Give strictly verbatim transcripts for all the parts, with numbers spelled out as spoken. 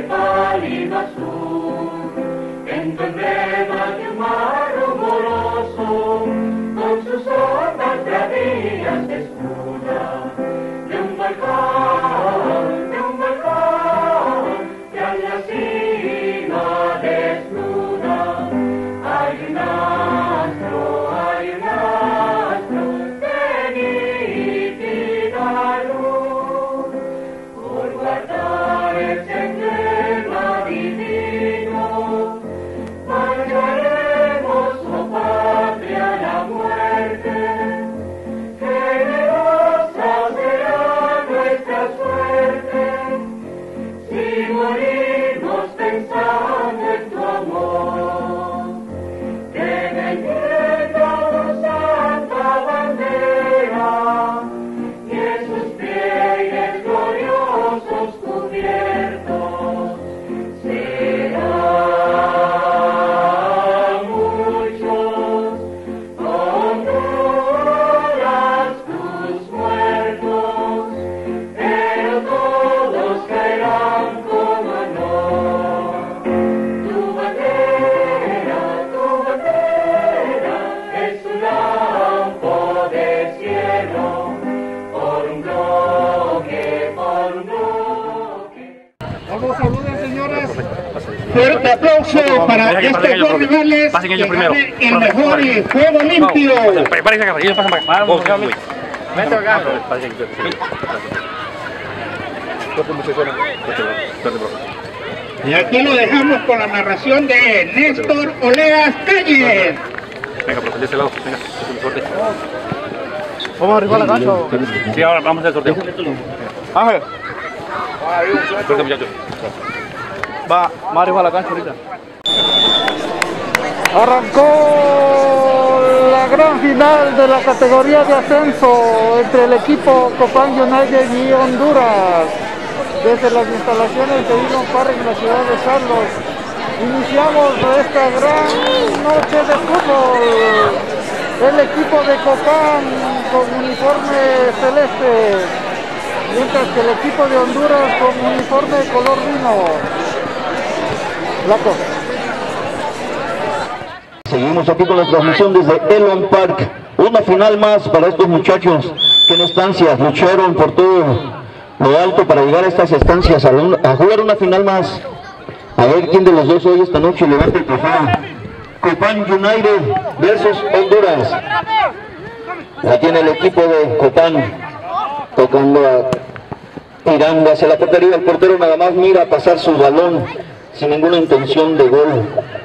pálido azul, en tu enredo de un mar rumoroso, con sus ondas bravías se escuda, de un balcón, de un balcón, que a la cima desnuda, hay un astro, hay un astro, de nítida luz, por guardar el sendero divino, marcharemos, oh patria, la muerte, generosa será nuestra suerte, si morimos pensando en tu amor, que bendiga tu santa bandera, y en sus pliegues gloriosos cubiertos, serán muchos, honrarás tus muertos, pero todos caerán con honor. Tu bandera, tu bandera, es un lampo de cielo, por un bloque, por un bloque. Vamos, saluden, señoras. Fuerte aplauso para estos dos rivales que gane el mejor y juego limpio. Vente acá. Y aquí lo dejamos con la narración de Néstor Oleas Calles. Venga, profe, de ese lado. Venga, suerte. Vamos arriba a la cancha. Sí, ahora vamos al sorteo. Ángel, Suerte, muchachos. va, más arriba a la cancha ahorita. Arrancó la gran final de la categoría de ascenso entre el equipo Copán United y Honduras. Desde las instalaciones de Dillon Park en la ciudad de Carlos, iniciamos esta gran noche de fútbol. El equipo de Copán con uniforme celeste, mientras que el equipo de Honduras con uniforme color vino. Blanco. Seguimos aquí con la transmisión desde Dillon Park. Una final más para estos muchachos que en estancias lucharon por todo lo alto para llegar a estas estancias, a, a jugar una final más. A ver quién de los dos hoy esta noche levanta el trofeo. Copán United versus Honduras. La tiene el equipo de Copán, tocando, a, tirando hacia la portería. El portero nada más mira pasar su balón sin ninguna intención de gol.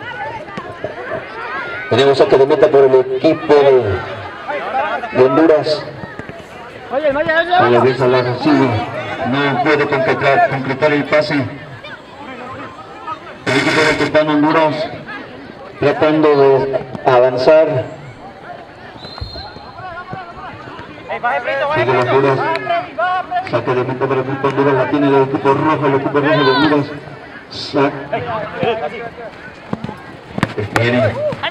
Tenemos a que de meta por el equipo de, de Honduras. A la vez a la recibe, no puede concretar, concretar el pase. El equipo de Copán Honduras tratando de avanzar. Sigue la Honduras. Saque de meta para el equipo Honduras, la tiene el equipo rojo, el equipo rojo de Honduras. Saque. Viene.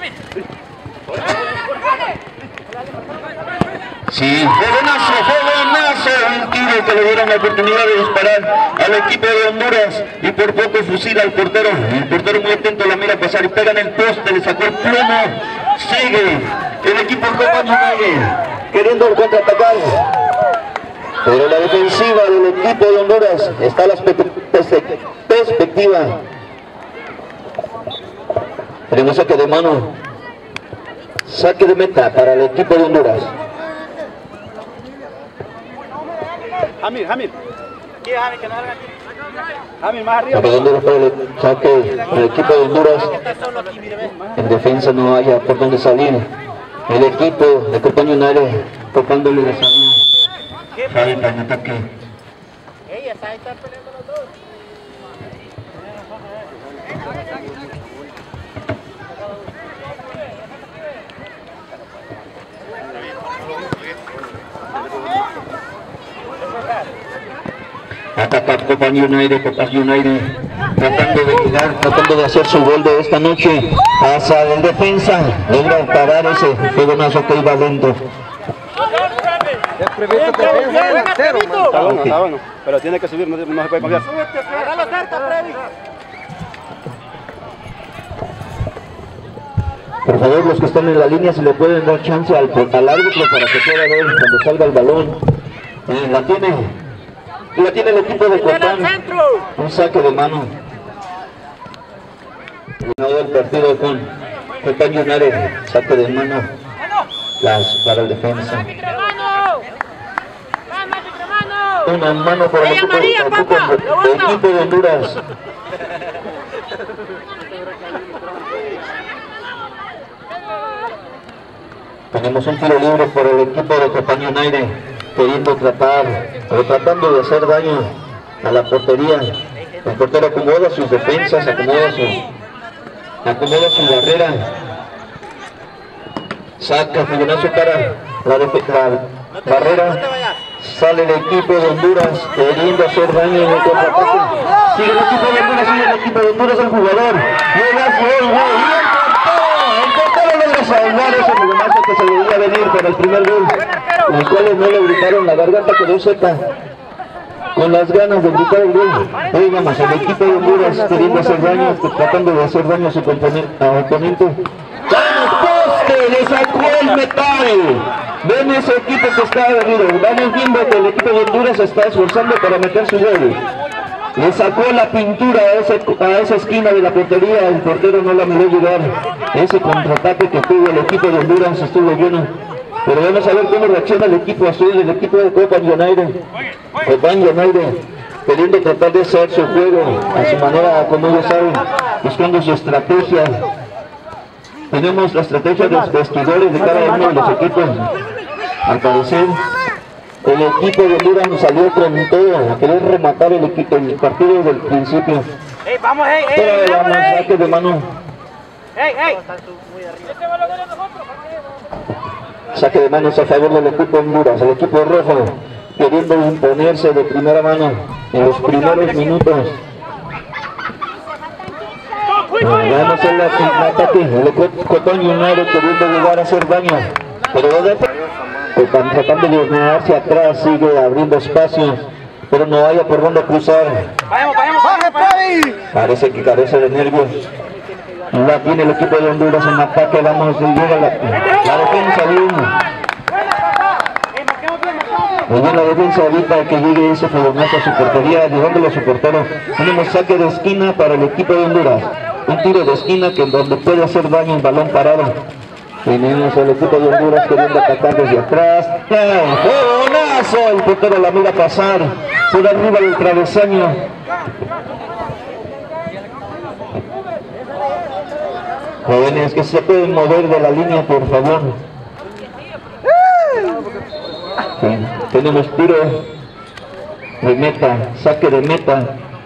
Sí, jovenazo, jovenazo, un tiro que le dieron la oportunidad de disparar al equipo de Honduras y por poco fusila al portero. El portero muy atento la mira pasar y pega en el poste, le sacó el plomo. Sigue el equipo Copán United queriendo contraatacar, pero la defensiva del equipo de Honduras está a la perspectiva. Tenemos saque de mano, saque de meta para el equipo de Honduras. Hamir, Hamir. Hamir, más arriba. Para Honduras para el saque el equipo de Honduras. En defensa no haya por dónde salir. El equipo de Copán United tocándole de salida. Sale para el ataque. Atacar Copán United, Copán United tratando de llegar, tratando de hacer su gol de esta noche. Pasa el defensa, logra parar ese juegonazo que iba dentro. Está bueno, está bueno, pero tiene que subir, no, no se puede confiar. Por favor, los que están en la línea, si le pueden dar chance al, al árbitro para que pueda ver cuando salga el balón. Eh, la tiene, la tiene el equipo de Copán. Un saque de mano. Terminado el partido con Copán United. Saque de mano las, para el defensa. Una mano para el equipo, el equipo, el equipo de Honduras. Tenemos un tiro libre por el equipo de Copán United, queriendo tratar, o tratando de hacer daño a la portería. El portero acomoda sus defensas, acomoda su, acomoda su barrera. Saca figurazo para la, la barrera. Sale el equipo de Honduras queriendo hacer daño en el contraataque. Sigue el equipo de Honduras, sigue el equipo de Honduras, el jugador. Llega, gol, gol, y el portero logra salvar ese jugonazo que se debía venir para el primer gol. Los cuales no le gritaron, la garganta quedó seca. Con las ganas de gritar el gol. Hoy vamos, el equipo de Honduras queriendo hacer daño, tratando de hacer daño a su oponente. ¡Poste! ¡Le sacó el metal! Ven ese equipo que está venido, vamos viendo que el equipo de Honduras se está esforzando para meter su gol. Le sacó la pintura a, ese, a esa esquina de la portería, el portero no la miró llegar. Ese contraataque que tuvo el equipo de Honduras estuvo lleno. Pero vamos a ver cómo reacciona el equipo azul, el equipo de Copán United. Copán United queriendo tratar de hacer su juego a su manera, como ellos saben, buscando su estrategia. Tenemos la estrategia de los vestidores de cada uno de los equipos. Al parecer, el equipo de Honduras nos salió con todo a querer rematar el, equipo, el partido desde el principio. Hey, vamos, hey, hey, Pero vamos, vamos, hey. saque de mano. Hey, hey. Saque de manos a favor del equipo de Honduras, el equipo rojo queriendo imponerse de primera mano en los primeros minutos. Vamos al ataque, el Copán United queriendo llegar a hacer daño, pero están tratando de ordenarse atrás, sigue abriendo espacio, pero no haya por dónde cruzar. Vayamos, vayamos, vayamos. Parece que carece de nervios. La tiene el equipo de Honduras en ataque, vamos, llega la, la defensa bien. Muy bien la defensa evita que llegue ese fogonazo a su portería, llevándolo a su portero. Tenemos saque de esquina para el equipo de Honduras. Un tiro de esquina que en donde puede hacer daño el balón parado. Tenemos al equipo de Honduras queriendo atacar desde atrás. ¡Oh, fogonazo! El portero la mira pasar por arriba del travesaño. Jóvenes que se pueden mover de la línea, por favor. Sí. Tenemos tiro de meta, saque de meta.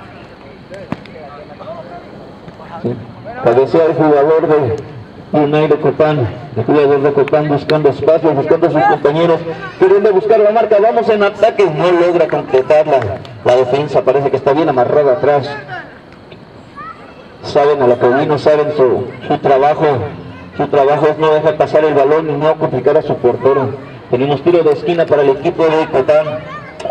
Sí. Cabecea el jugador de United Copán, el jugador de Copán buscando espacio, buscando a sus compañeros, queriendo buscar la marca. Vamos en ataque, no logra completarla. La defensa parece que está bien amarrada atrás. Saben a lo que vino, saben su, su trabajo. Su trabajo es no dejar pasar el balón y no complicar a su portero. Tenemos tiro de esquina para el equipo de Copán.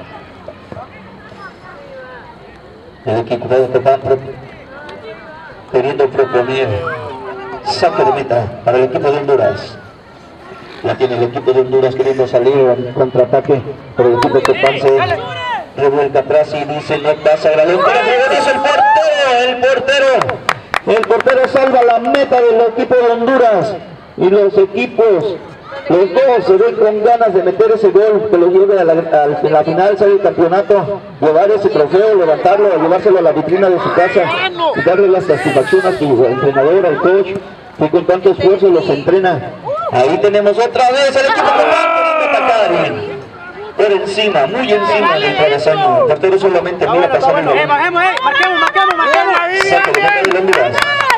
El equipo de Copán queriendo proponer saque de meta para el equipo de Honduras. La tiene el equipo de Honduras queriendo salir al contraataque, pero el equipo de Copán se revuelca atrás y dice no pasa el balón. Pero es el portero, el portero. El portero salva la meta del equipo de Honduras y los equipos, los dos se ven con ganas de meter ese gol que lo lleve a la, a la final del campeonato, llevar ese trofeo, levantarlo, llevárselo a la vitrina de su casa y darle la satisfacción a su entrenador, al coach, que con tanto esfuerzo los entrena. Ahí tenemos otra vez el equipo de Copán por encima, muy encima del travesaño. El portero solamente mira pasar el balón. Eh, bajemos, eh, marquemos, marquemos, marquemos. Saque de meta de Honduras.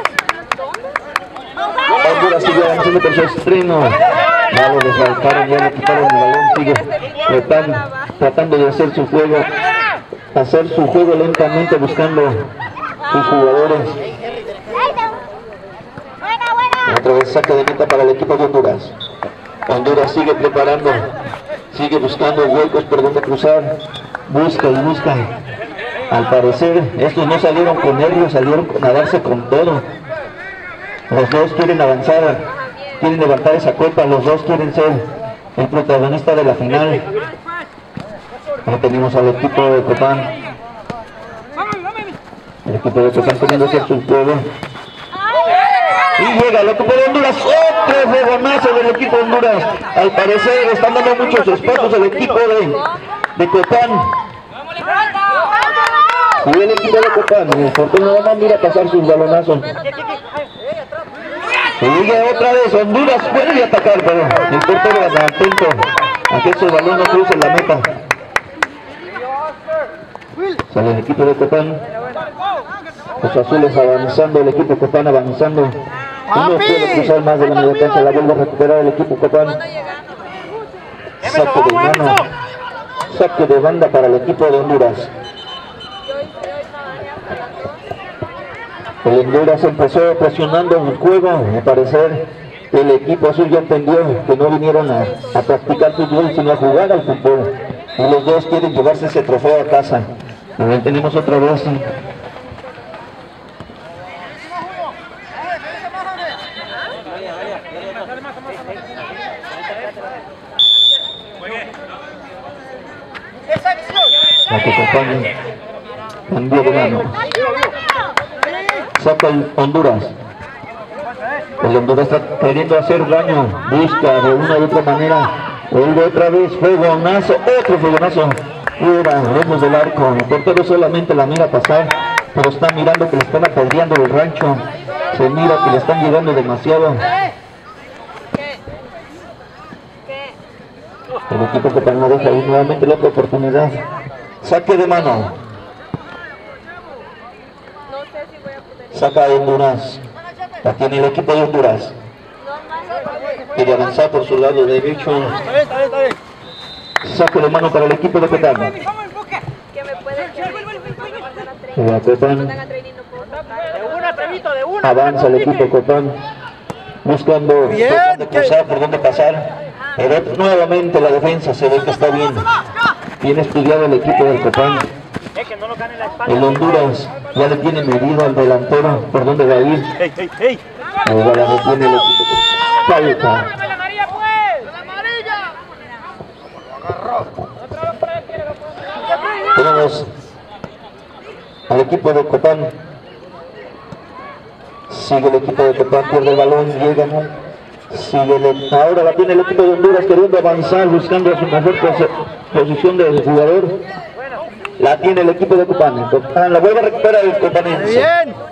Honduras sigue avanzando por su estreno. Ya lo desbalcaron, ya le quitaron el balón, sigue tratando, tratando de hacer su juego, hacer su juego lentamente, buscando sus jugadores. Otra vez saque de meta para el equipo de Honduras. Honduras sigue preparando, sigue buscando huecos por donde cruzar, busca y busca. Al parecer estos no salieron con nervios, salieron a darse con todo. Los dos quieren avanzar quieren levantar esa copa, los dos quieren ser el protagonista de la final. Ahí tenemos al equipo de Copán. El equipo de Copán queriendo hacer su juego. Y llega el equipo de Honduras, otro fogonazo del equipo de Honduras. Al parecer están dando muchos espacios al equipo de, de Copán. Y el equipo de Copán, el portero nada más mira pasar sus balonazos. Sigue otra vez, Honduras puede atacar, pero el portero está atento a que ese balón no cruce la meta. Sale el equipo de Copán. Los azules avanzando, el equipo de Copán avanzando. Uno puede cruzar más de la media cancha, la vuelve a recuperar el equipo Copán. Saque de mano, saque de banda para el equipo de Honduras. El Honduras empezó presionando en el juego. Al parecer el equipo azul ya entendió que no vinieron a, a practicar fútbol, sino a jugar al fútbol. Y los dos quieren llevarse ese trofeo a casa. Ahora tenemos otra vez. La que acompaña. Cambio de mano. Saca el Honduras. El Honduras está queriendo hacer daño. Busca de una u otra manera. Vuelve otra vez. Fogonazo. Otro fogonazo. Fuera, lejos del arco. El portero solamente la mira pasar, pero está mirando que le están apedreando el rancho. Se mira que le están llegando demasiado. El equipo que no deja ahí nuevamente la otra oportunidad. Saque de mano. Saca de Honduras. La tiene el equipo de Honduras. Quiere avanzar por su lado derecho. Saque de mano para el equipo de Copán. Avanza el equipo de Copán. Buscando por dónde cruzar, por dónde pasar. Pero nuevamente la defensa se ve que está bien. Bien estudiado el equipo del Copán. El Honduras ya le tiene medido al delantero por dónde va a ir. Ahora la detiene el equipo. Falta. Tenemos al equipo de Copán. Sigue el equipo de Copán, pierde el balón, llega. Sigue el, ahora la tiene el equipo de Honduras queriendo avanzar, buscando su mejor posición de jugador. La tiene el equipo de Copán. Copán la vuelve a recuperar el copanense.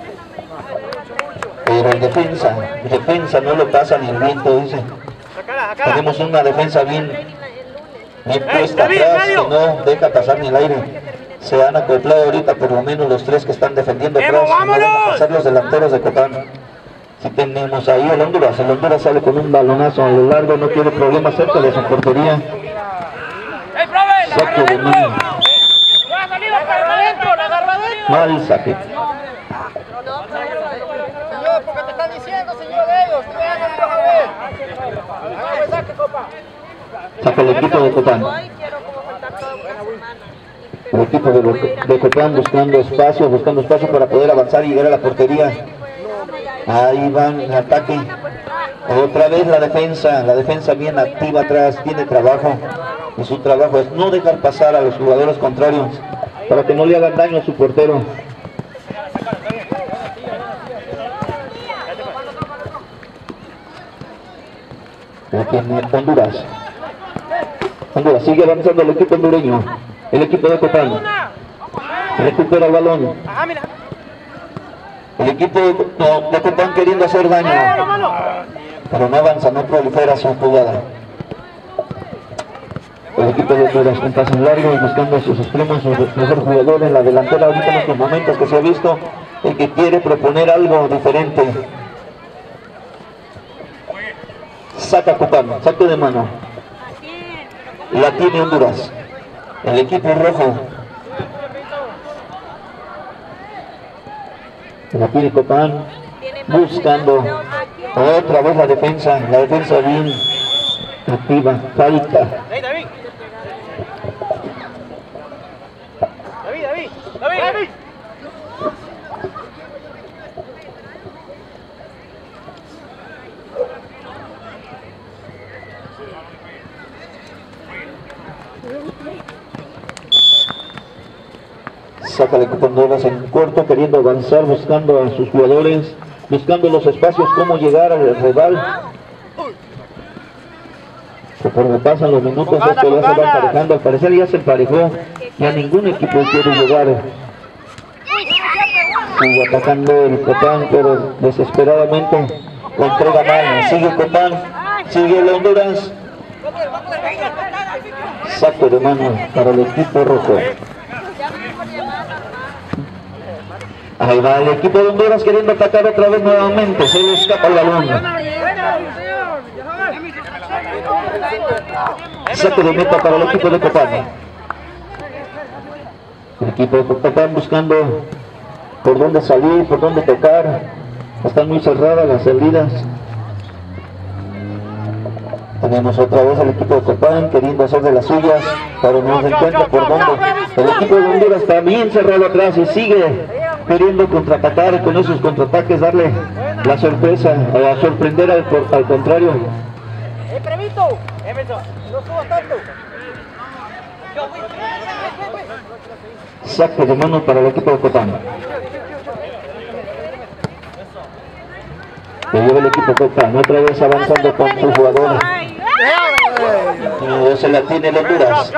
Pero el defensa, el defensa no lo pasa ni el viento, dice. Tenemos una defensa bien, bien puesta atrás, que no deja pasar ni el aire. Se han acoplado ahorita por lo menos los tres que están defendiendo atrás. No dejan pasar los delanteros de Copán. Si tenemos ahí el Honduras, el Honduras sale con un balonazo a lo largo, no tiene problema cerca de su portería. Saque de mano. Mal saque. Porque te están diciendo, señor, de ellos. Saca el equipo de Copán. El equipo de, de Copán buscando espacio, buscando espacio para poder avanzar y llegar a la portería. Ahí van en ataque. Otra vez la defensa, la defensa bien activa atrás, tiene trabajo. Y su trabajo es no dejar pasar a los jugadores contrarios para que no le hagan daño a su portero. La tiene Honduras. Honduras sigue avanzando el equipo hondureño. El equipo de Copán recupera el balón. El equipo de, no, de Copán queriendo hacer daño, pero no avanza, no prolifera su jugada. El equipo de Honduras un pase largo y buscando sus extremos, su mejor jugador en la delantera ahorita en estos momentos que se ha visto, el que quiere proponer algo diferente. Saca Copán, saque de mano. La tiene Honduras. El equipo rojo. La tiene Copán. Buscando otra vez la defensa. La defensa bien activa. Falta. David, David, David, David, David. Saca el equipo de Honduras en corto, queriendo avanzar, buscando a sus jugadores, buscando los espacios, cómo llegar al rival. Conforme pasan los minutos, esto ya se va emparejando. Al parecer ya se emparejó, ya ningún equipo quiere llegar. Sigue atacando el Copán, pero desesperadamente lo entrega mal. Sigue Copán, sigue el Honduras. Saco de mano para el equipo rojo. Ahí va el equipo de Honduras queriendo atacar otra vez nuevamente. Se le escapa el balón. Saco de meta para el equipo de Copán. El equipo de Copán buscando por dónde salir, por dónde tocar. Están muy cerradas las salidas. Tenemos otra vez al equipo de Copán queriendo hacer de las suyas, pero no se encuentra por dónde. El equipo de Honduras está bien cerrado atrás y sigue queriendo contraatacar y con esos contraataques darle la sorpresa, a sorprender al, al contrario. ¡Eh, Previto! ¡No subo tanto! Saque de mano para el equipo de Copán. Que lleva el equipo de Copán, otra vez avanzando con su jugador. No se la tiene el Honduras.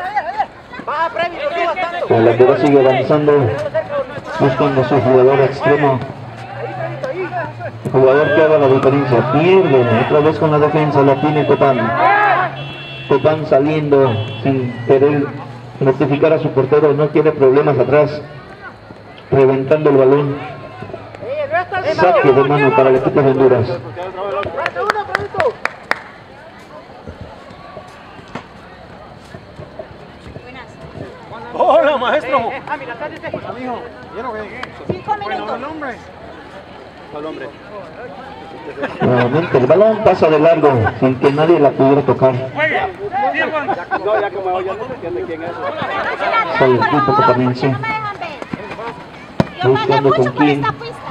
El Honduras sigue avanzando, buscando a su jugador extremo. El jugador que haga la diferencia, pierde otra vez con la defensa, la tiene Copán. Copán saliendo sin querer notificar a su portero, no tiene problemas atrás, reventando el balón. Saque de mano para el equipo de Honduras. Hola, maestro. Cinco minutos. Nuevamente el balón pasa de largo sin que nadie la pudiera tocar. Sale el equipo que también sí. Buscando con quién.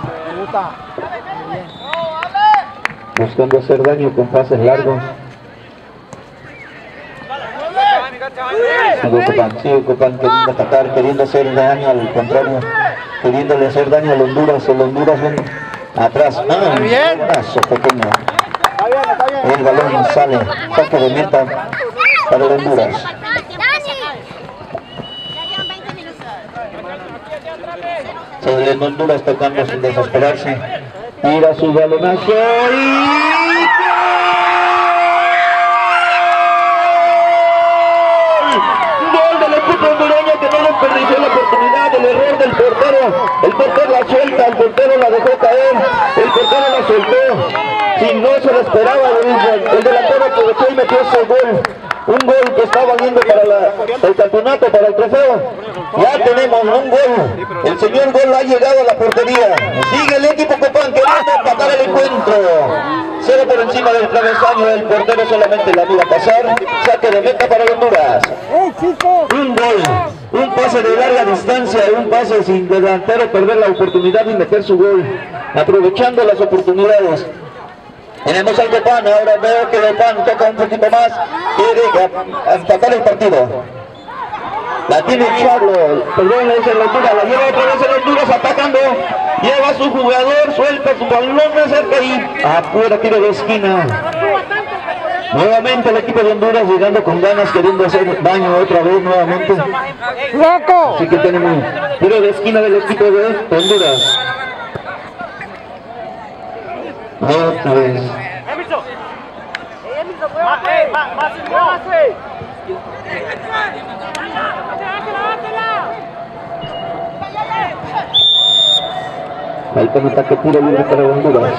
Buscando hacer daño con pases largos. Sigue Copán, sigue Copán queriendo atacar, queriendo hacer daño al contrario, queriéndole hacer daño al Honduras. El Honduras ven atrás. Ah, un brazo pequeño. El balón sale, saque de meta para el Honduras. Sale el Honduras tocando sin desesperarse. Tira su balonazo y... hondureño que no desperdició la oportunidad, el error del portero. El portero la suelta, el portero la dejó caer, el portero la soltó. Si no se lo esperaba, el, el delantero aprovechó y metió ese gol. Un gol que está valiendo para la, el campeonato, para el trofeo. Ya tenemos un gol. El señor gol ha llegado a la portería. Sigue el equipo Copán queriendo empatar el encuentro. Cero por encima del travesaño, el portero solamente la mira pasar. Saque de meta para Honduras. Un gol, un pase de larga distancia, un pase sin delantero perder la oportunidad y meter su gol. Aprovechando las oportunidades. Tenemos al Copán, ahora veo que Copán toca un poquito más, quiere empatar el partido. La tiene Charlo, perdón, es el Honduras, la lleva otra vez el Honduras atacando, lleva a su jugador, suelta su balón cerca y afuera, tiro de esquina. Nuevamente el equipo de Honduras llegando con ganas, queriendo hacer daño otra vez nuevamente. ¡Loco! Así que tenemos tiro de esquina del equipo de Honduras. Otra vez. Ahí con ataque tiro libre para Honduras.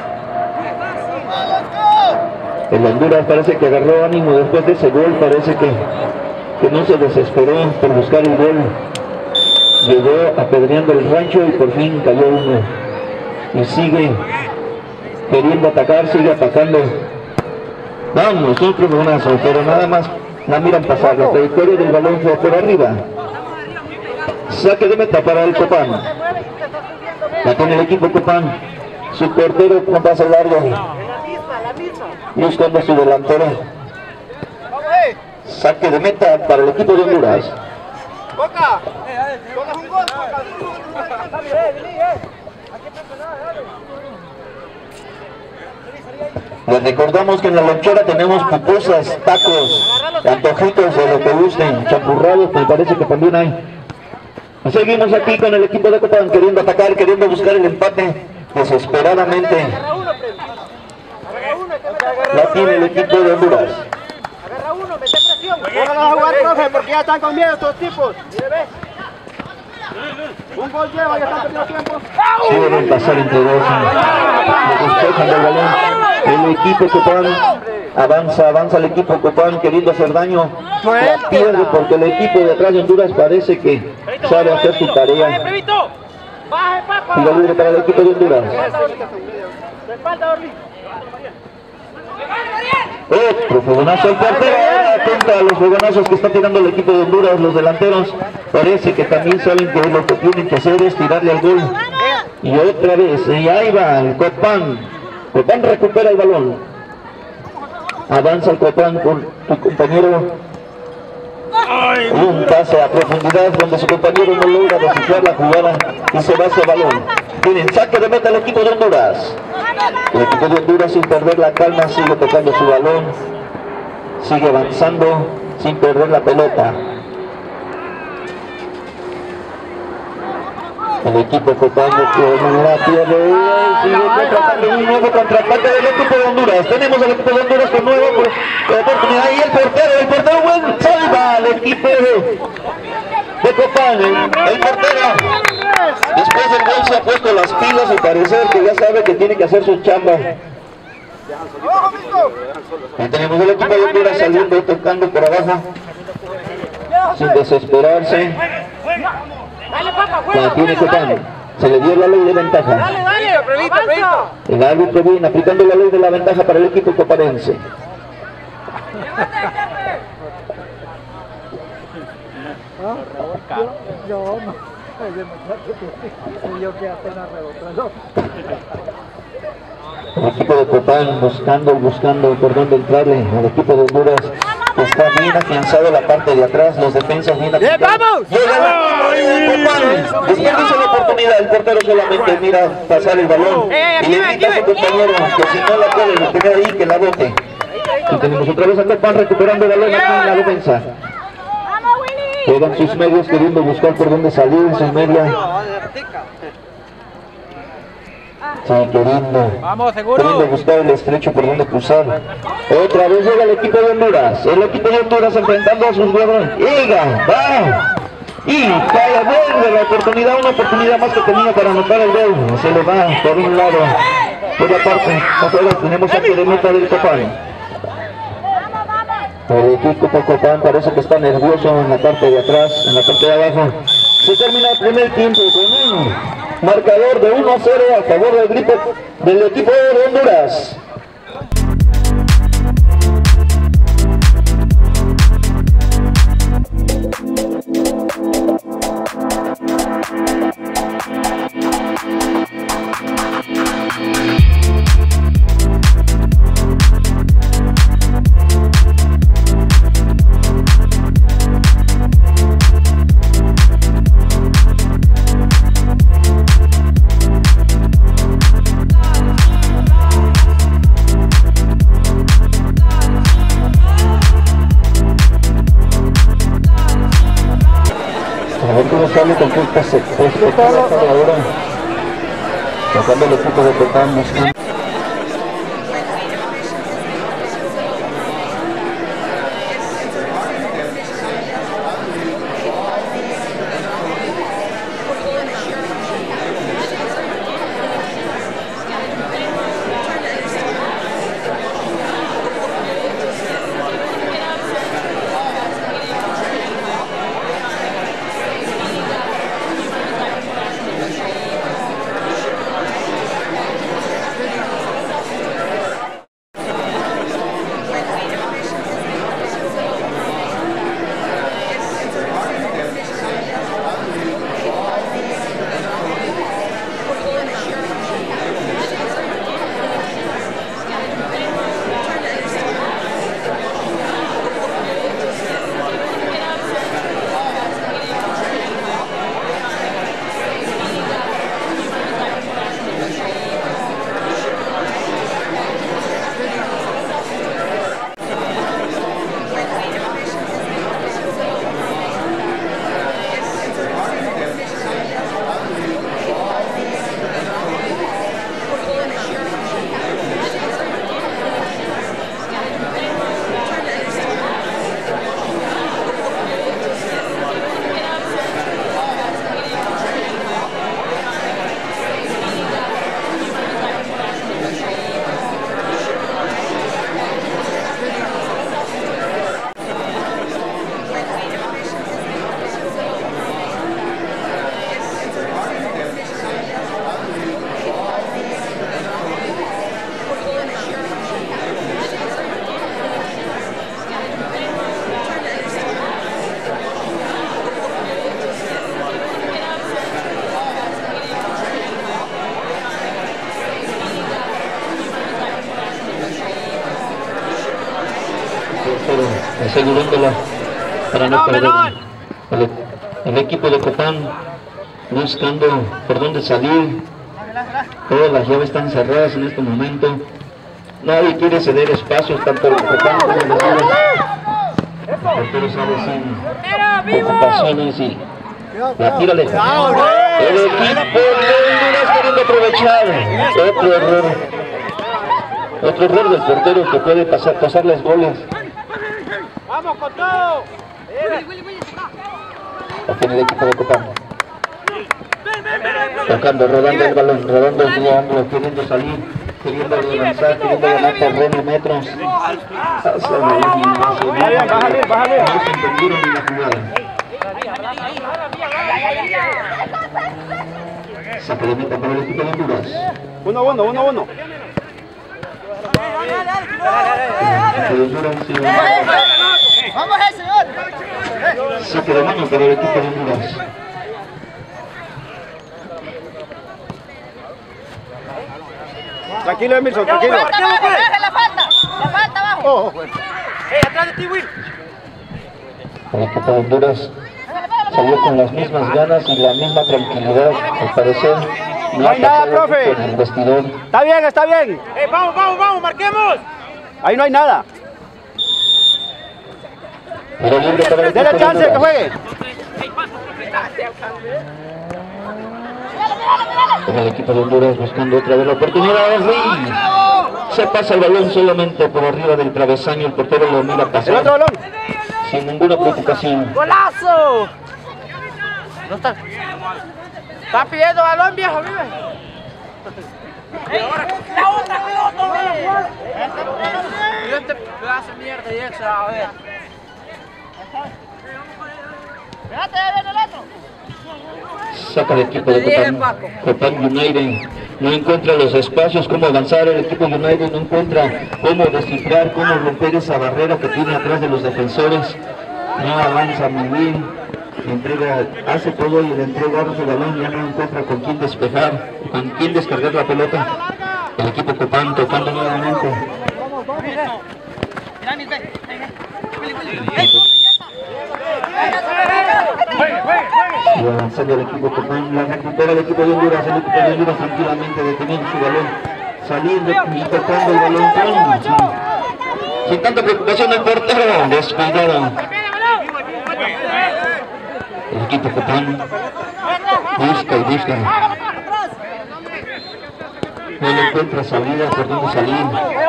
El Honduras parece que agarró ánimo después de ese gol, parece que, que no se desesperó por buscar el gol. Llegó apedreando el rancho y por fin cayó uno. Y sigue queriendo atacar, sigue atacando. Vamos, otro balonazo, pero nada más la miran pasar. La trayectoria del balón fue por arriba. Saque de meta para el Copán. La tiene el equipo Copán. Su portero con pase largo. Buscando a su delantero. Saque de meta para el equipo de Honduras. Boca. Boca un gol, Boca. Está bien, vení, eh. Aquí presionado, dale. Les recordamos que en la lonchera tenemos pupusas, tacos, antojitos de lo que gusten, champurrados, me parece que también hay. Seguimos aquí con el equipo de Copán queriendo atacar, queriendo buscar el empate desesperadamente. La tiene el equipo de Honduras. Agarra uno, mete presión. Póngalo a jugar, profe, porque ya están con miedo estos tipos. Mire, ve. Un gol lleva, ya están perdiendo tiempo. Quieren pasar entre dos. Le despejan del balón. El equipo Copán avanza, avanza el equipo Copán queriendo hacer daño. La pierde porque el equipo de atrás de Honduras parece que sabe hacer su tarea. Tiro libre para el equipo de Honduras. Otro fogonazo al portero. Ahora atenta a los fogonazos que está tirando el equipo de Honduras. Los delanteros parece que también saben que lo que tienen que hacer es tirarle al gol. Y otra vez, y ahí va el Copán. Copán recupera el balón. Avanza el Copán con tu compañero. Un pase a profundidad donde su compañero no logra descifrar la jugada y se va ese balón. Tienen saque de meta el equipo de Honduras. El equipo de Honduras sin perder la calma sigue tocando su balón. Sigue avanzando sin perder la pelota. El equipo Copán de la pierde. Sigue contratando un nuevo contraataque del equipo de Honduras. Tenemos al equipo de Honduras con nueva oportunidad. Y el portero, el portero buen salva al equipo de, de Copán. El, el portero, después del gol, se ha puesto las pilas y parecer que ya sabe que tiene que hacer su chamba. Y tenemos el equipo de Honduras saliendo, tocando por abajo, sin desesperarse. La tiene Copán, se le dio la ley de ventaja. Dale, dale, Previto, Previto. El árbitro viene aplicando la ley de la ventaja para el equipo coparense. Yo no, yo que apenas rebotó. El equipo de Copán buscando, buscando por dónde entrarle al equipo de Honduras. Está bien afianzado la parte de atrás, los defensas bien afianzados. ¡Vamos! Llega Copán, desperdicia la oportunidad, el portero solamente mira pasar el balón y le indica a su compañero que si no la puede tener ahí, que la bote. Y tenemos otra vez a Copán recuperando el balón aquí en la defensa. Juegan sus medios queriendo buscar por dónde salir en su media. Sí, queriendo, Vamos, seguro. queriendo buscar el estrecho por donde cruzar. Otra vez llega el equipo de Honduras. El equipo de Honduras enfrentando a sus jugadores. Llega, va. Y cae a gol de la oportunidad, una oportunidad más que tenía para anotar el gol. Se le va por un lado, por la parte. Nosotros tenemos saque de meta del Copán. El equipo de Copán parece que está nervioso en la parte de atrás, en la parte de abajo. Se termina el primer tiempo con un marcador de uno a cero a favor del, gripo, del equipo de Honduras. A ver cómo sale con esta secuencia ahora. Tocando el equipo de Copán buscando. portero, asegurándola para no perder. El, el equipo de Copán buscando por dónde salir. Todas las llaves están cerradas en este momento. Nadie quiere ceder espacios, tanto el Copán como los Honduras. El portero sale sin ocupaciones y la tira lejos. El equipo de Honduras queriendo aprovechar. Otro error. Otro error del portero que puede pasar, pasarles goles. ¡Vamos con todo! La tiene el equipo de Copán. Tocando, rodando el balón, rodando el ángulo, queriendo salir, queriendo avanzar, queriendo ganar terreno, metros. Bájale, bájale, bájale. No se entendieron en la jugada. Saque de meta para el equipo de Honduras. Uno, uno, uno, uno. ¡Vamos, eh, señor! Saque de mano para el equipo de Honduras. Tranquilo, Emerson, tranquilo. ¡La falta, la falta! ¡La falta, abajo! Oh, bueno. ¡Eh, atrás de ti, Will! El equipo de Honduras salió con las mismas ganas y la misma tranquilidad, al parecer. No hay nada, profe. En el vestidor. Está bien, está bien. ¡Eh, vamos, vamos, vamos! ¡Marquemos! Ahí no hay nada. Pero libre para el equipo Dele de chance que Honduras. juegue. En el equipo de Honduras buscando otra vez la oportunidad. Sí. Se pasa el balón solamente por arriba del travesaño. El portero lo mira El pasar otro balón. sin ninguna preocupación. ¡Golazo! No está. Está pidiendo balón, viejo, vive. La otra pelota, Yo este pedazo de mierda y eso, a ver. Espérate, ya viene el otro. Saca el equipo de Copán, Copán United. No encuentra los espacios, cómo avanzar. El equipo United no encuentra cómo descifrar, cómo romper esa barrera que tiene atrás de los defensores. No avanza muy bien. Le entrega, hace todo y le entrega su balón. Ya no encuentra con quién despejar, con quién descargar la pelota. El equipo Copán tocando nuevamente. Y avanzando el equipo Copán, la recupera el equipo de Honduras. El equipo de Honduras tranquilamente deteniendo su balón, saliendo y tocando el balón con, sin, sin tanta preocupación. El portero descuidado. El equipo Copán busca y busca. No le encuentra salida por donde salir.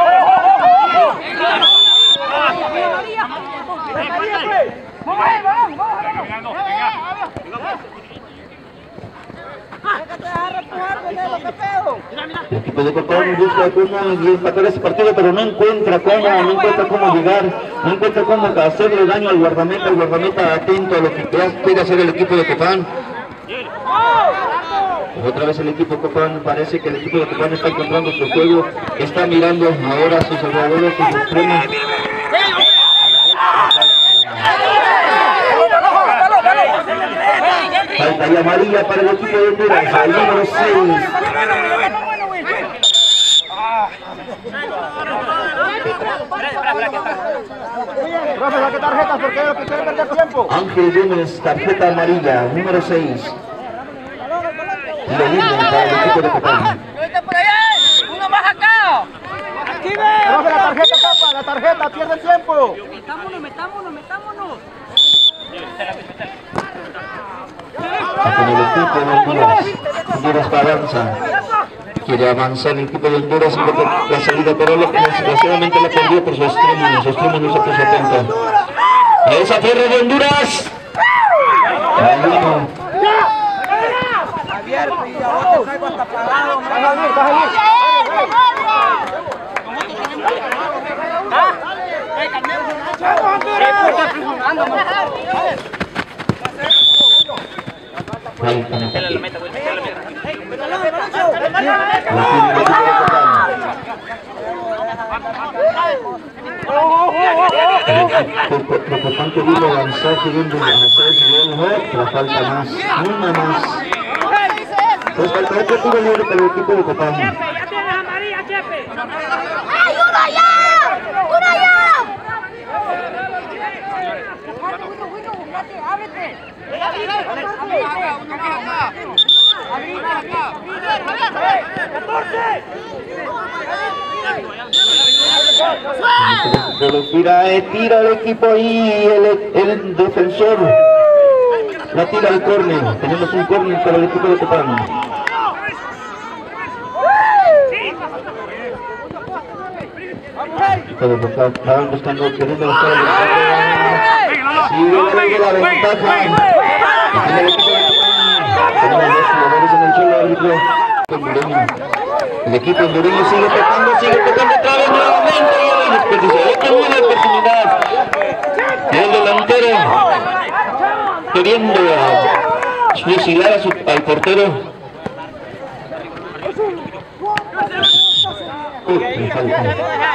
El equipo de Copán busca cómo empatar ese partido, pero no encuentra cómo, no encuentra cómo llegar, no encuentra cómo hacerle daño al guardameta, el guardameta atento a lo que quiere hacer el equipo de Copán. Otra vez el equipo Copán, parece que el equipo de Copán está encontrando su juego, está mirando ahora a sus jugadores, sus extremos. Falta y amarilla para el equipo de Honduras, el número seis. Profe, saque tarjetas porque es lo que quiere perder tiempo. Ángel Gómez, tarjeta amarilla, número seis. Lo lindo para el equipo de Copán. ¡Uno más acá! ¡Aquí ve! Profe, la tarjeta tapa, la tarjeta, pierde el tiempo. Metámonos, metámonos, metámonos. Con el equipo de Honduras, Honduras avanza. Quiere avanzar el equipo de Honduras, la salida, pero lo que desgraciadamente la perdió por su extremo, su extremo no se puso atento. Esa tierra de Honduras. Javier, y ahora te traigo hasta parado. Bájale, bájale. Ahí con el ataque. El Copán queriendo avanzar, queriendo hacer el gol, la falta más, una más. Pues falta otro tiro libre para el equipo de Copán. ¡Ya tienes amarilla, Chepe! ¡Ay, uno allá! ¡Uno allá! Se lo tira, eh, tira el equipo ahí, el, el defensor. La tira el córner. Tenemos un córner para el equipo de Copán. Estaban buscando, queriendo buscar el empate. Sigue la ventaja. Tiene el equipo de Copán. Tenemos dos jugadores en el suelo, árbitro. Hondureño. El equipo hondureño sigue tocando, sigue tocando otra vez nuevamente. Y el desperdicio. Esta buena oportunidad. El delantero queriendo fusilar a su, al portero. Uy, me falta.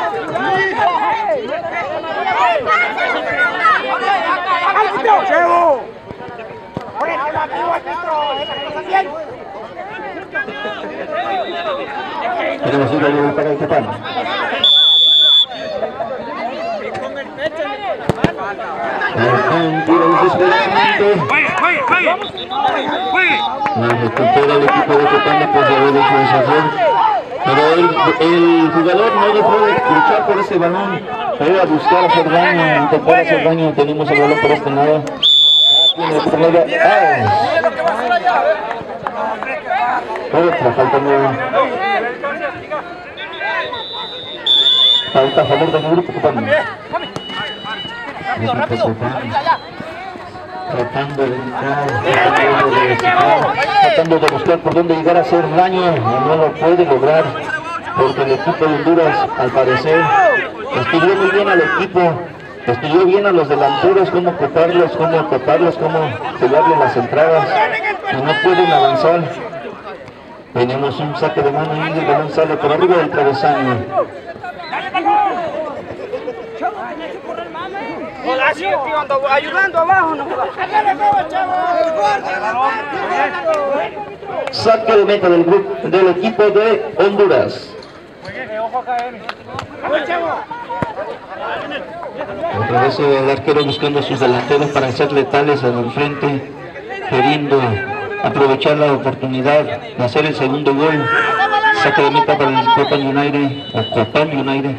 Tenemos un gol para el Copán. Un tiro desesperadamente. La recupera el equipo de Copán después de haber hecho ese error. Pero el, el jugador no dejó de luchar por ese balón. Fue a buscar hacer daño, intentar hacer daño. Tenemos el balón por este lado. Otra falta nueva. Falta a favor del grupo Copán. Rápido, rápido. Tratando de entrar, tratando de, descifrar, tratando de buscar por dónde llegar a hacer daño y no lo puede lograr porque el equipo de Honduras al parecer estudió muy bien al equipo, estudió bien a los delanteros, cómo ocuparlos, cómo ocuparlos, cómo pegarle las entradas y no pueden avanzar. Tenemos un saque de mano y el balón sale por arriba del travesaño. Ayudando abajo, no. Saque de meta del grupo del equipo de Honduras. Otra vez el arquero buscando a sus delanteros para ser letales al frente, queriendo aprovechar la oportunidad de hacer el segundo gol. Saque de meta para el Copán United o Copán United.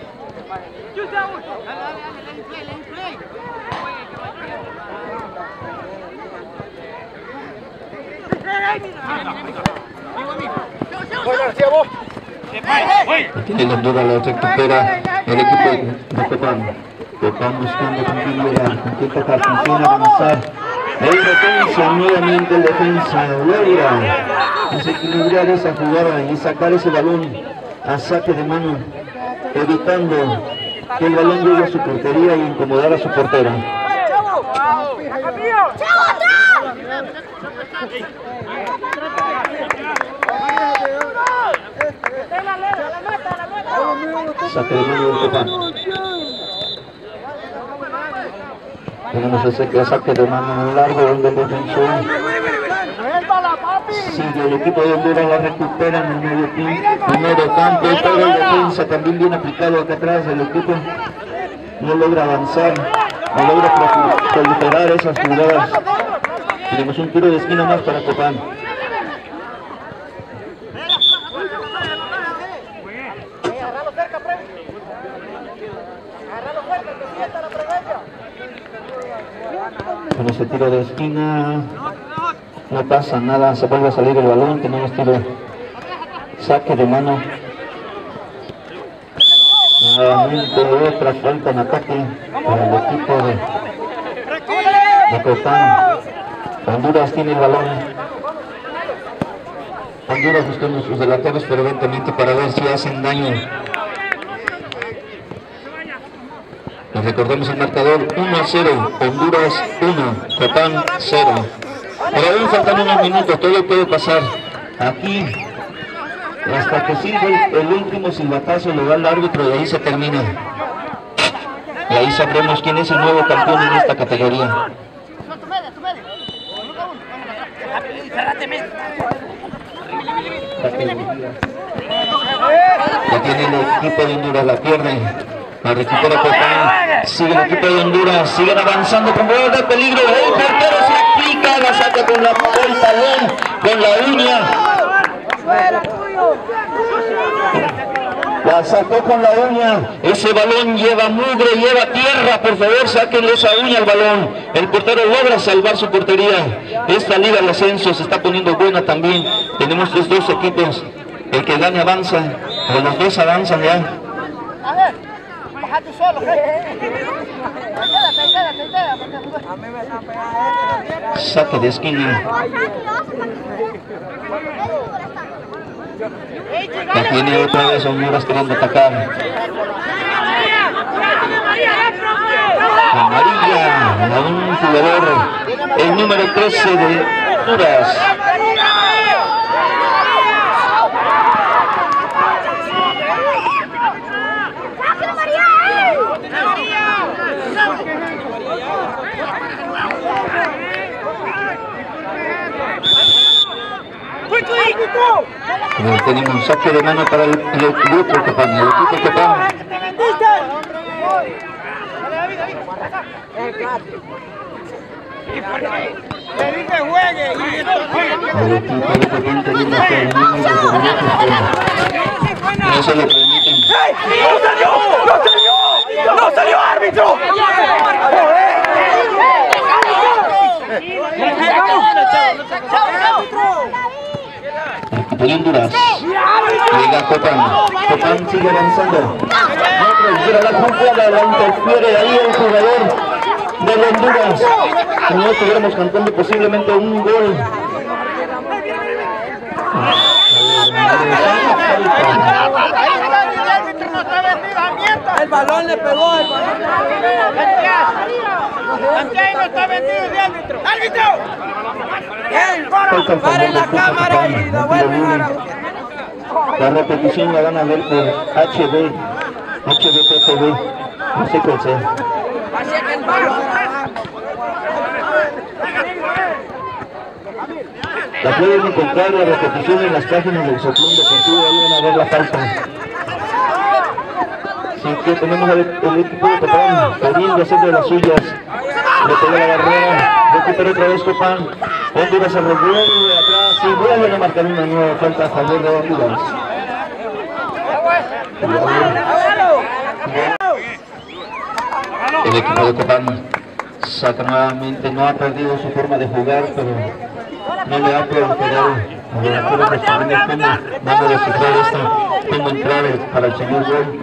Tiene la Honduras, la recupera el equipo de Copán. Copán buscando con quién llegar, con quién tocar, con quién avanzar. El defensa, nuevamente el defensa logra desequilibrar esa jugada y sacar ese balón a saque de mano, evitando que el balón llegue a su portería y incomodar a su portero. Saque de mano del Copán. Tenemos ese saque de mano largo donde el defensor sigue el equipo de Honduras, la recupera en el medio tiempo, en medio campo, todo el defensa también bien aplicado acá atrás. El equipo no logra avanzar, no logra proliferar esas jugadas. Tenemos un tiro de esquina más para Copán. Con ese tiro de esquina no pasa nada, se vuelve a salir el balón. Tenemos tiro, saque de mano. Nuevamente otra falta en ataque para el equipo de, de Copán. Honduras tiene el balón. Honduras buscando sus delanteros ferventemente para ver si hacen daño. Nos recordamos el marcador uno a cero, Honduras uno, Copán cero. Pero aún faltan unos minutos, todo puede pasar. Aquí, hasta que sirve el, el último silbatazo, lo da el árbitro y ahí se termina. Y ahí sabremos quién es el nuevo campeón en esta categoría. Ya tiene el equipo de Honduras, la pierde. La recupera Copán, sigue el equipo de Honduras, siguen avanzando con bolas de peligro, el portero se aplica, la saca con la, el talón, con la uña. La sacó con la uña. Ese balón lleva mugre, lleva tierra. Por favor, sáquenle esa uña al balón. El portero logra salvar su portería. Esta liga de ascenso se está poniendo buena también. Tenemos los dos equipos. El que gane avanza. O los dos avanzan ya. A ver, baja tú solo. Saque de esquina. La tiene otra vez Honduras queriendo atacar. Amarilla a un jugador, el número trece de Honduras. Tenemos un saque de mano para el, el, el otro Copán, el equipo Copán. Le dije juegue y El equipo de Copán teniendo que el número de no se lo permiten. ¡No salió! ¡No salió! ¡No salió árbitro! El equipo de Honduras llega Copán. Copán sigue avanzando. No la jugada, la interfiere ahí el jugador de Honduras. Si no estuviéramos cantando posiblemente un gol. el balón le pegó. El balón. Santiago está vendido de árbitro. ¡Árbitro! ¡Paren la cámara y la vuelven a... La repetición la van a ver por H D, H D T V, no sé cuál sea. La pueden encontrar la repetición en las páginas del Soplón Deportivo, ahí van a ver la falta. Así que tenemos el, el equipo de Copán queriendo hacer de las suyas. Le pega la barrera, recupera otra vez Copán. Honduras se revuelve atrás y vuelven a marcar una nueva falta a favor de Honduras. El equipo de Copán saca nuevamente, no ha perdido su forma de jugar, pero no le ha proliferado. Ahora quiero mostrarles cómo van a descifrar esto, cómo entrar para el señor gol.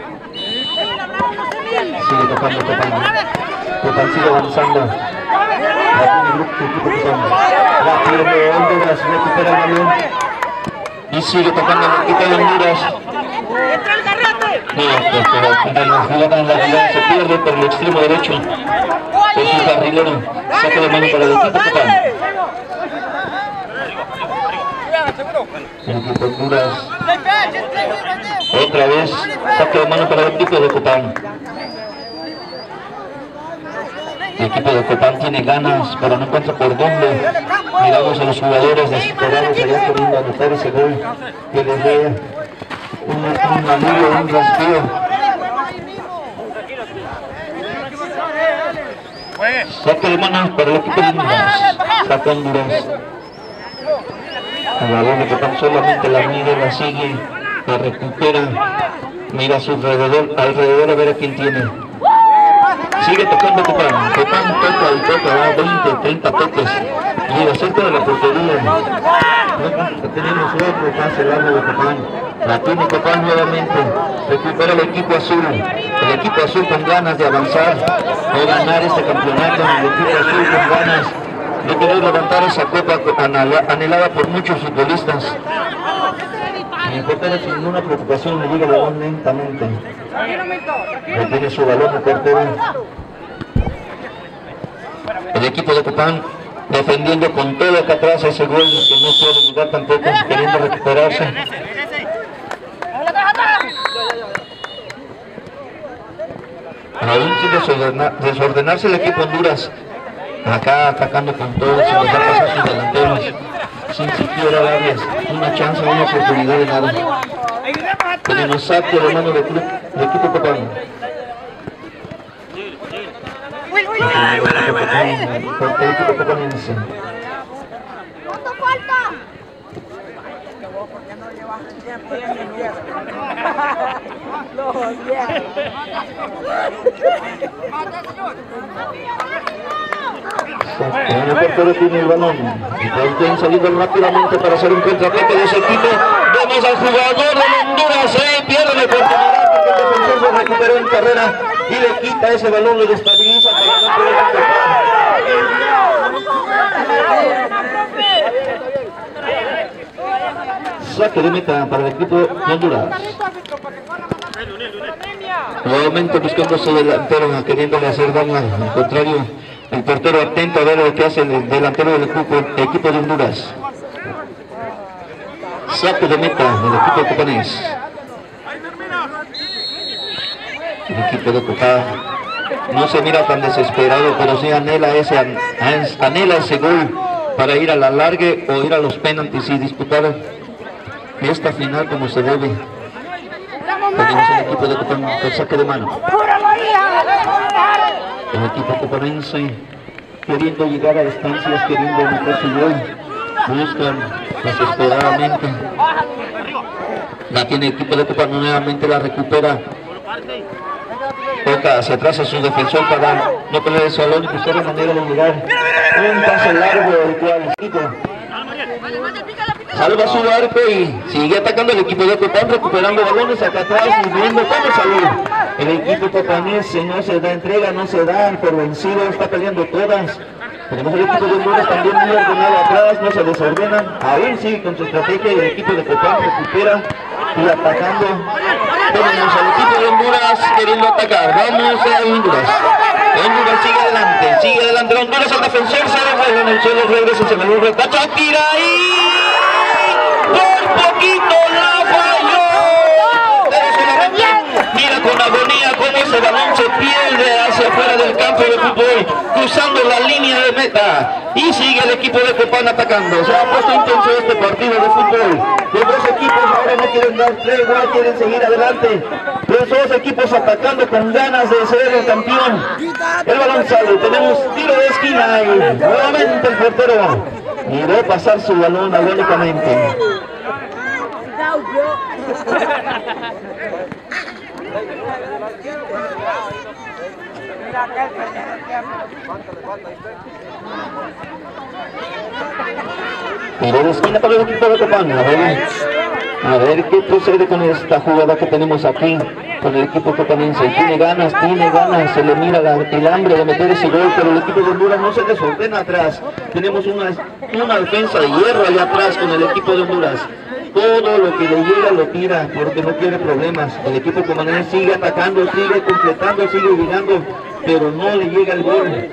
Sigue tocando Copán. Copán sigue avanzando. La tiene el equipo Copán. La pierde Honduras, recupera el balón. Y sigue tocando el equipo de Honduras. No, pero al final la jugada en la jugada se pierde por el extremo derecho. Es un carrilero. Saca de mano para el equipo Copán. El equipo Honduras. Otra vez saca de mano para el equipo de Copán. El equipo de Copán tiene ganas, pero no encuentra por dónde. Miramos a los jugadores desesperados allá queriendo anotar ese gol que les dé un, un alivio, un respiro. Saca de manos para el equipo de Honduras. Saca Honduras. El balón de Copán solamente la mide, la sigue, la recupera. Mira a su alrededor, alrededor a ver a quién tiene. Sigue tocando Copán. Copán toca y toca, da veinte, treinta toques. Llega cerca de la portería. Tenemos otro pase largo de Copán. La tiene Copán nuevamente. Recupera el equipo azul. El equipo azul con ganas de avanzar o ganar este campeonato. El equipo azul con ganas de querer levantar esa copa anhelada por muchos futbolistas. El portero sin ninguna preocupación le llega el balón lentamente. Retiene su balón el portero. El equipo de Copán defendiendo con todo acá atrás ese gol que no puede jugar tampoco, queriendo recuperarse. Aún sin desordenar, desordenarse el equipo Honduras. Acá atacando con todo, sin dejar pasar sus delanteros, sin siquiera darles una chance, una oportunidad de nada. Tenemos saque de mano del equipo Copán. El equipo copanense. El portero tiene el balón. Están saliendo rápidamente para hacer un contraataque de ese equipo. Vemos al jugador de Honduras. Se pierde la oportunidad porque el defensor se recuperó en carrera y le quita ese balón, lo destabiliza para no poder tocar. Saque de meta para el equipo de Honduras. Nuevamente buscando su delantero, queriéndole hacer daño al contrario. El portero atento a ver lo que hace el delantero del equipo, el equipo de Honduras. Saque de meta del equipo de Copanés. El equipo de Copá no se mira tan desesperado, pero sí anhela ese, anhela ese gol para ir a la largue o ir a los penaltis y disputar esta final como se debe. Tenemos el equipo de Copán con saque de mano. El equipo copanense queriendo llegar a estancias, queriendo meter su gol, buscan desesperadamente. La tiene el equipo de Copán, nuevamente la recupera. Toca hacia atrás a su defensor para no perder el balón y buscar la manera de llegar. Un pase largo el cual equipo salva su arco y sigue atacando el equipo de Copán, recuperando balones acá atrás y viendo cómo salir. El equipo copanense no se da entrega, no se da por vencido, está peleando todas. Tenemos el equipo de Honduras también muy ordenado atrás, no se desordenan. Aún sigue con su estrategia y el equipo de Copán recupera y atacando. Tenemos al equipo de Honduras queriendo atacar. Vamos a Honduras. Honduras sigue adelante, sigue adelante. Honduras al defensor, se deja en el suelo, regresa, se me lo retacha, tira ahí. Por poquito la falló. Pero solamente mira con agonía cómo ese balón se pierde hacia afuera del campo de fútbol, cruzando la línea de meta. Y sigue el equipo de Copán atacando. Se ha puesto intenso este partido de fútbol. Los dos equipos ahora no quieren dar tregua, quieren seguir adelante. Los dos equipos atacando con ganas de ser el campeón. El balón sale, tenemos tiro de esquina y nuevamente el portero miró pasar su balón agónicamente. Tiro de esquina para el equipo de Copán. A ver, a ver qué procede con esta jugada que tenemos aquí con el equipo copanense. Tiene ganas, tiene ganas, se le mira la, el hambre de meter ese gol, pero el equipo de Honduras no se desordena atrás. Tenemos una, una defensa de hierro allá atrás con el equipo de Honduras. Todo lo que le llega lo tira porque no quiere problemas. El equipo copanense sigue atacando, sigue completando, sigue llegando, pero no le llega el gol.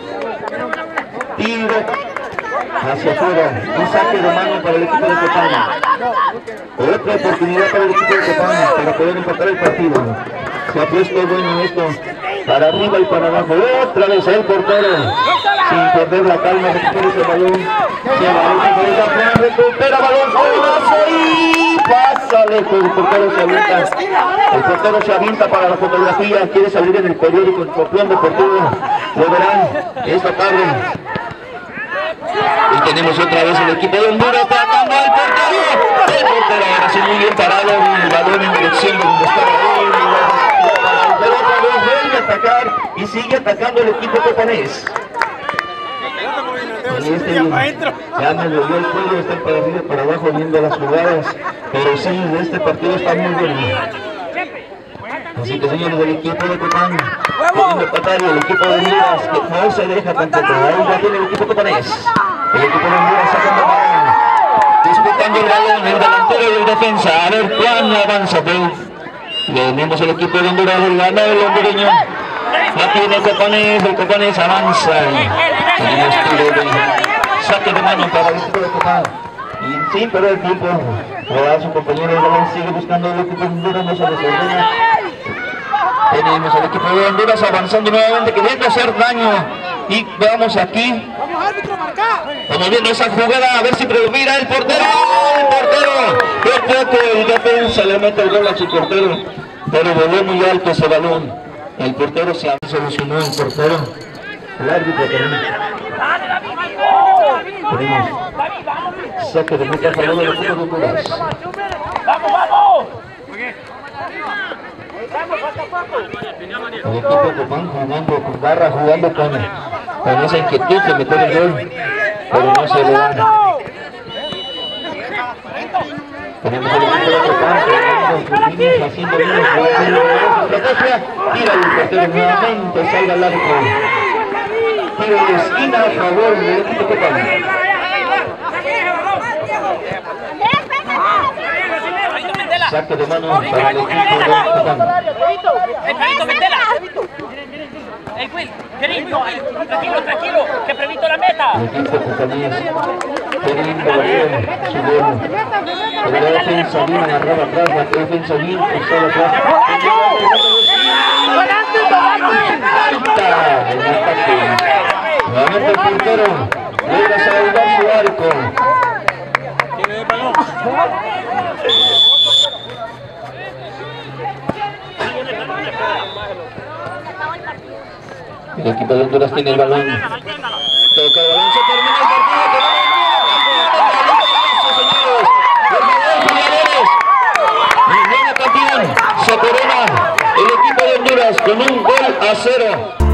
Tiro hacia afuera, un saque de mano para el equipo de Copán. Otra oportunidad para el equipo de Copán para poder empatar el partido. Se ha puesto bueno esto, para arriba y para abajo. Otra vez el portero, sin perder la calma, recupera ese balón. Se va, recupera balón, golazo y pasa lejos. El portero se avienta. El portero se avienta para la fotografía, quiere salir en el periódico, en Copión Deportivo. Lo verán esta tarde. Y tenemos otra vez el equipo de Honduras tratando al portero. El portero ahora sí muy bien parado, el balón en dirección de donde está el pero otra vez vuelve a atacar y sigue atacando el equipo copanés. Y este ya me lo dio el juego, está para arriba y para abajo viendo las jugadas, pero sí, este partido está muy bueno. Así que señores del equipo de Copán, queriendo empatar y el equipo de Honduras que no se deja tampoco. Ahí ya tiene el equipo copanés. El equipo de Honduras sacando el balón, disputando el balón, el delantero y el defensa. A ver cuándo avanza, pero tenemos el equipo de Honduras, el ganado el hondureño. La tiene Copanés, el Copanés avanza. Tenemos tiro de saque de mano para el equipo de Copán. Y sin perder el tiempo, a su compañero de balón sigue buscando el equipo de Honduras, no se desordena. Tenemos al equipo de Honduras avanzando nuevamente, queriendo hacer daño. Y vamos aquí. Vamos viendo esa jugada, a ver si predomina el portero. El portero, por poco el defensa le mete el gol a su portero, pero voló muy alto ese balón. El portero se solucionó, el portero El árbitro también. Tenemos saque de meta a favor de los equipos de Honduras. ¡Vamos, vamos! El equipo de Copán jugando con garra, jugando con, con esa inquietud de meter el gol, pero no se le da. Tenemos el equipo de Copán con sus líneas haciendo bien la estrategia. Tira el portero nuevamente, salga al arco. Tiro de esquina a favor del equipo de Copán. Saque de mano para el equipo de Copán. ¡El Perito, Mentela! ¡Ey, Will! ¡Querido! ¡Tranquilo, tranquilo! ¡Que Perito la meta! El equipo copanés queriendo batir su gol. Pero la defensa bien agarrada atrás, la defensa bien cruzada atrás. Falta en ataque. Nuevamente el puntero logra salvar su arco. Tiene el balón. El equipo de Honduras tiene el balón. Toca el balón, se termina el partido. Señores, campeón, se corona el equipo de Honduras con un gol a cero.